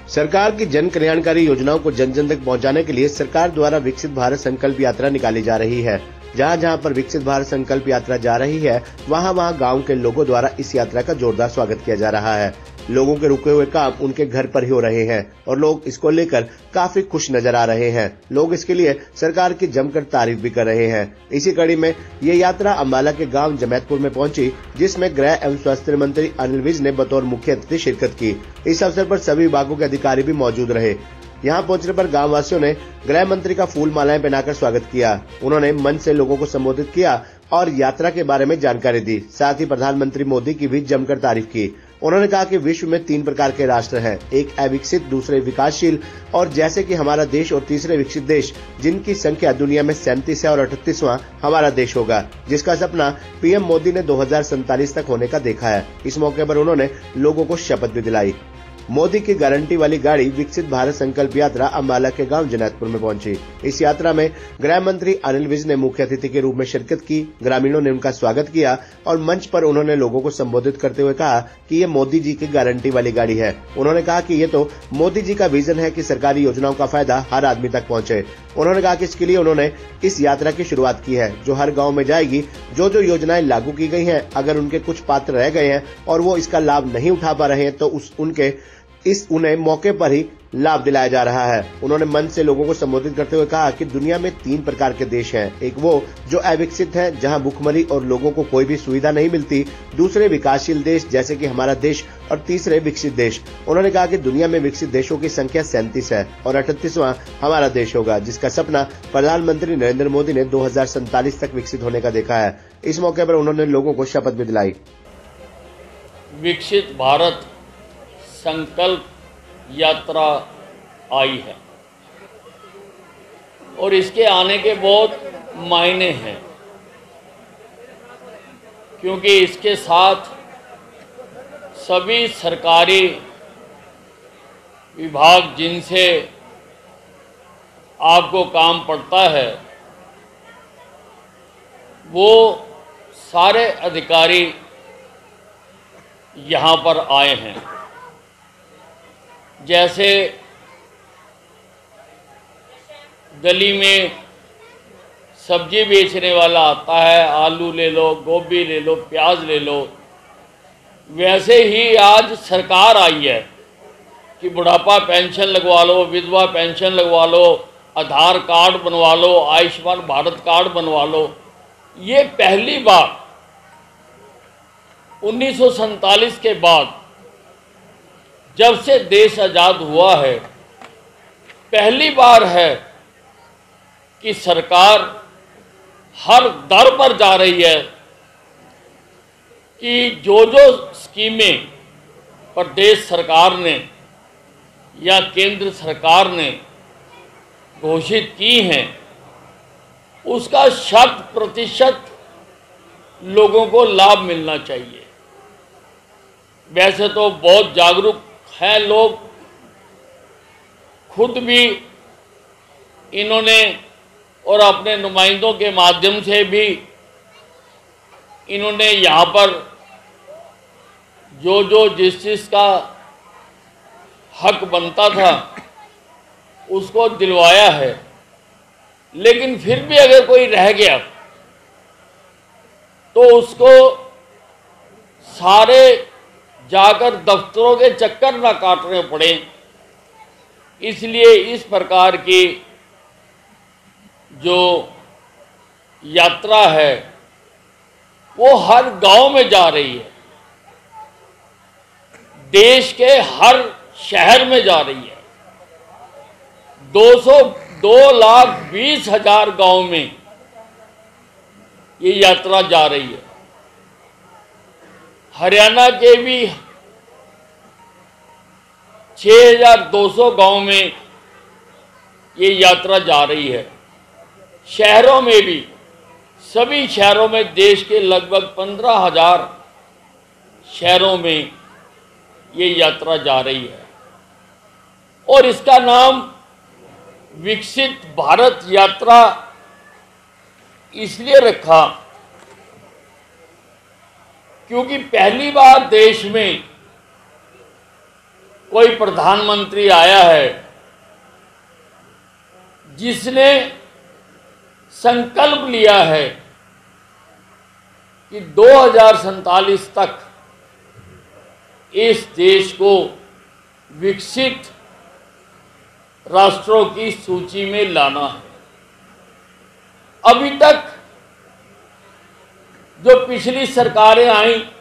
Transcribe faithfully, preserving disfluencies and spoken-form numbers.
सरकार की जन कल्याणकारी योजनाओं को जन जन तक पहुंचाने के लिए सरकार द्वारा विकसित भारत संकल्प यात्रा निकाली जा रही है। जहां जहां पर विकसित भारत संकल्प यात्रा जा रही है, वहां वहां गांव के लोगों द्वारा इस यात्रा का जोरदार स्वागत किया जा रहा है। लोगों के रुके हुए काम उनके घर पर ही हो रहे हैं और लोग इसको लेकर काफी खुश नजर आ रहे हैं। लोग इसके लिए सरकार की जमकर तारीफ भी कर रहे हैं। इसी कड़ी में ये यात्रा अम्बाला के गांव जमैतपुर में पहुंची, जिसमें गृह एवं स्वास्थ्य मंत्री अनिल विज ने बतौर मुख्य अतिथि शिरकत की। इस अवसर पर सभी विभागों के अधिकारी भी मौजूद रहे। यहाँ पहुंचने पर गांव वासियों ने गृह मंत्री का फूल मालाएं पहनाकर स्वागत किया। उन्होंने मंच से लोगों को संबोधित किया और यात्रा के बारे में जानकारी दी। साथ ही प्रधानमंत्री मोदी की भी जमकर तारीफ की। उन्होंने कहा कि विश्व में तीन प्रकार के राष्ट्र हैं, एक अविकसित, दूसरे विकासशील और जैसे कि हमारा देश, और तीसरे विकसित देश, जिनकी संख्या दुनिया में सैंतीस है और अड़तीसवां हमारा देश होगा, जिसका सपना पीएम मोदी ने दो हजार सैंतालीस तक होने का देखा है। इस मौके पर उन्होंने लोगों को शपथ भी दिलाई। मोदी की गारंटी वाली गाड़ी विकसित भारत संकल्प यात्रा अम्बाला के गांव जमैतपुर में पहुंची। इस यात्रा में गृह मंत्री अनिल विज ने मुख्य अतिथि के रूप में शिरकत की। ग्रामीणों ने उनका स्वागत किया और मंच पर उन्होंने लोगों को संबोधित करते हुए कहा कि ये मोदी जी की गारंटी वाली गाड़ी है। उन्होंने कहा कि ये तो मोदी जी का विजन है कि सरकारी योजनाओं का फायदा हर आदमी तक पहुंचे। उन्होंने कहा कि इसके लिए उन्होंने इस यात्रा की शुरुआत की है, जो हर गाँव में जाएगी। जो जो योजनाएं लागू की गई है, अगर उनके कुछ पात्र रह गए हैं और वो इसका लाभ नहीं उठा पा रहे हैं, तो उस उनके इस उन्हें मौके पर ही लाभ दिलाया जा रहा है। उन्होंने मंच से लोगों को संबोधित करते हुए कहा कि दुनिया में तीन प्रकार के देश हैं, एक वो जो अविकसित है, जहां भूखमरी और लोगों को कोई भी सुविधा नहीं मिलती, दूसरे विकासशील देश जैसे कि हमारा देश, और तीसरे विकसित देश। उन्होंने कहा कि दुनिया में विकसित देशों की संख्या सैंतीस है और अड़तीसवां हमारा देश होगा, जिसका सपना प्रधानमंत्री नरेंद्र मोदी ने दो हजार सैंतालीस तक विकसित होने का देखा है। इस मौके पर उन्होंने लोगों को शपथ भी दिलाई। विकसित भारत संकल्प यात्रा आई है और इसके आने के बहुत मायने हैं, क्योंकि इसके साथ सभी सरकारी विभाग जिनसे आपको काम पड़ता है, वो सारे अधिकारी यहाँ पर आए हैं। जैसे गली में सब्जी बेचने वाला आता है, आलू ले लो, गोभी ले लो, प्याज ले लो, वैसे ही आज सरकार आई है कि बुढ़ापा पेंशन लगवा लो, विधवा पेंशन लगवा लो, आधार कार्ड बनवा लो, आयुष्मान भारत कार्ड बनवा लो। ये पहली बार उन्नीस सौ सैंतालीस के बाद, जब से देश आज़ाद हुआ है, पहली बार है कि सरकार हर दर पर जा रही है कि जो जो स्कीमें प्रदेश सरकार ने या केंद्र सरकार ने घोषित की हैं, उसका शत प्रतिशत लोगों को लाभ मिलना चाहिए। वैसे तो बहुत जागरूक हैं लोग, खुद भी इन्होंने और अपने नुमाइंदों के माध्यम से भी इन्होंने यहाँ पर जो जो जिस चीज़ का हक बनता था उसको दिलवाया है। लेकिन फिर भी अगर कोई रह गया तो उसको सारे जाकर दफ्तरों के चक्कर ना काटने पड़े, इसलिए इस प्रकार की जो यात्रा है वो हर गांव में जा रही है, देश के हर शहर में जा रही है। दो सौ दो लाख बीस हजार गांव में ये यात्रा जा रही है। हरियाणा के भी छह हजार दो सौ गांव में ये यात्रा जा रही है। शहरों में भी, सभी शहरों में, देश के लगभग पंद्रह हजार शहरों में ये यात्रा जा रही है और इसका नाम विकसित भारत यात्रा इसलिए रखा क्योंकि पहली बार देश में कोई प्रधानमंत्री आया है जिसने संकल्प लिया है कि दो हजार सैंतालीस तक इस देश को विकसित राष्ट्रों की सूची में लाना है। अभी तक जो पिछली सरकारें आई